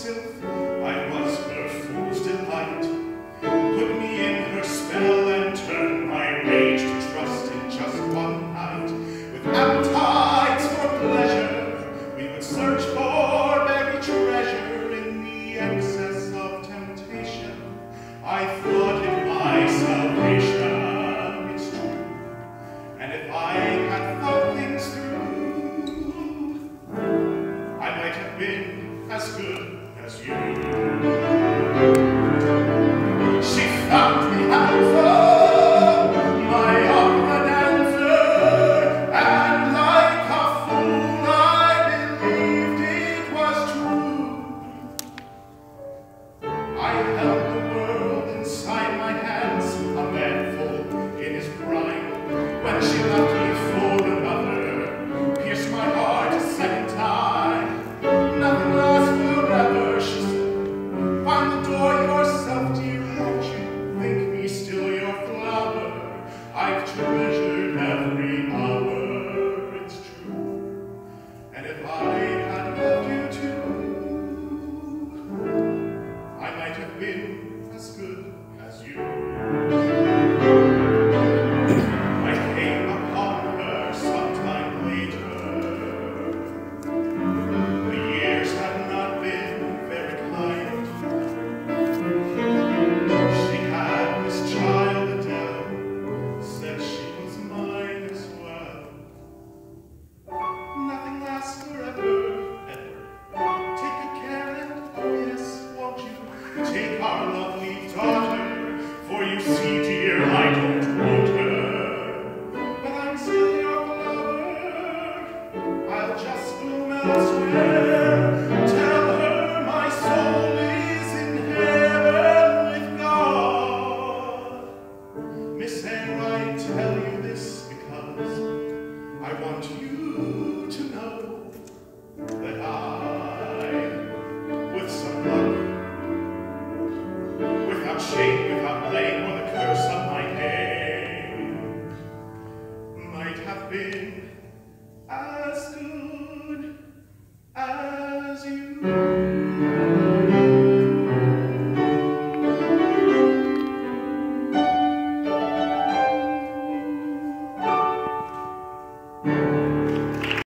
sylph, I was her fool's delight. Put me in her spell and turned my rage to trust in just one night. With appetites for pleasure, we would search for buried treasure in the excess of temptation. I thought it my salvation, it's true. And if I had thought things through, I might have been as good as you.